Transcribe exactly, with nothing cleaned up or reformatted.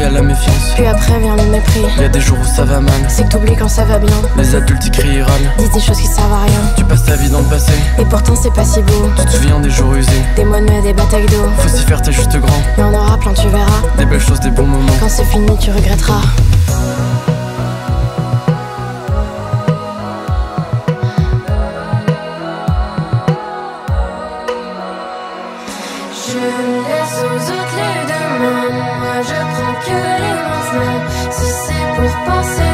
t'as la méfiance. Puis après vient le mépris. Y'a des jours où ça va mal. C'est que t'oublies quand ça va bien. Les adultes y crient et râlent. Disent des choses qui servent à rien. Tu passes ta vie dans le passé. Et pourtant c'est pas si beau. Tu te souviens des jours usés. Des mois de mai, des batailles d'eau. Faut s'y faire, t'es juste grand. Mais on aura plein, tu verras. Des belles choses, des bons moments. Quand c'est fini, tu regretteras. Je laisse aux autres les demain. Moi je prends que les maintenant. Si c'est pour penser